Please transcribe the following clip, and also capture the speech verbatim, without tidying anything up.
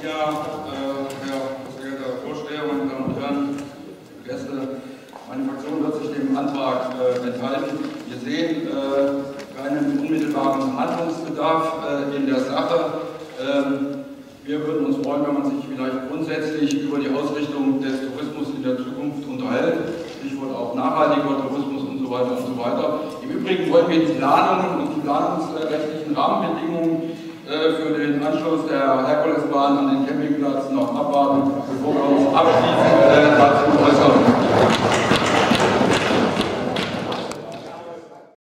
Ja, äh, Herr verehrter Vorsteher, meine Damen und Herren, Gäste, meine Fraktion wird sich dem Antrag äh, enthalten. Wir sehen äh, keinen unmittelbaren Handlungsbedarf äh, in der Sache. Ähm, wir würden uns freuen, wenn man sich vielleicht grundsätzlich über die Ausrichtung des Tourismus in der Zukunft unterhält. Stichwort auch nachhaltiger Tourismus und so weiter und so weiter. Im Übrigen wollen wir die Planungen und die planungsrechtlichen Rahmenbedingungen für den Anschluss der Herkulesbahn an den Campingplatz noch abwarten, bevor wir uns abschließend dazu äußern.